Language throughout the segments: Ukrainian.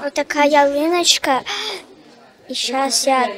вот такая ялиночка. И сейчас я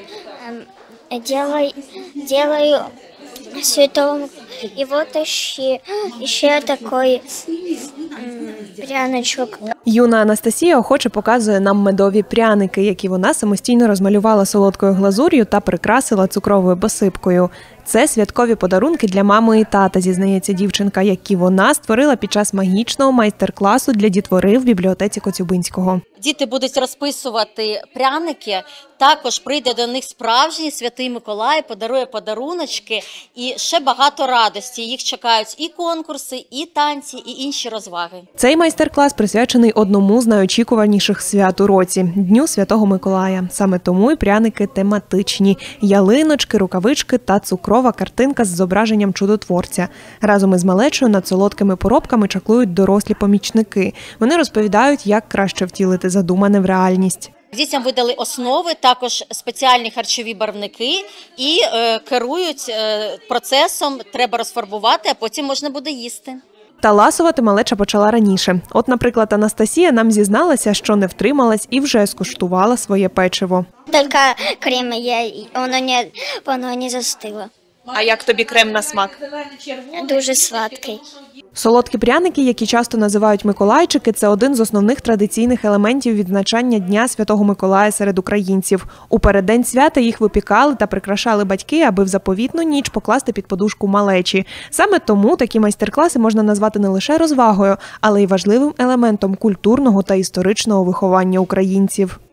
делаю цветом. И вот еще такой пряничок. Юна Анастасія охоче показує нам медові пряники, які вона самостійно розмалювала солодкою глазур'ю та прикрасила цукровою посипкою. Це святкові подарунки для мами і тата, зізнається дівчинка, які вона створила під час магічного майстер-класу для дітвори в бібліотеці Коцюбинського. Діти будуть розписувати пряники, також прийде до них справжній Святий Миколай, подарує подаруночки і ще багато радості. Їх чекають і конкурси, і танці, і інші розваги. Цей майстер-клас присвячений одному з найочікуваніших свят у році – Дню Святого Миколая. Саме тому і пряники тематичні – ялиночки, рукавички та цукрова картинка з зображенням чудотворця. Разом із малечою над солодкими поробками чаклують дорослі помічники. Вони розповідають, як краще втілити задумане в реальність. Дітям видали основи, також спеціальні харчові барвники і керують процесом, треба розфарбувати, а потім можна буде їсти. Та ласувати малеча почала раніше. От, наприклад, Анастасія нам зізналася, що не втрималась і вже скуштувала своє печиво. Тільки крем є, воно не застило. А як тобі крем на смак? Дуже сладкий. Солодкі пряники, які часто називають миколайчики, це один з основних традиційних елементів відзначання Дня Святого Миколая серед українців. У переддень свята їх випікали та прикрашали батьки, аби в заповітну ніч покласти під подушку малечі. Саме тому такі майстер-класи можна назвати не лише розвагою, але й важливим елементом культурного та історичного виховання українців.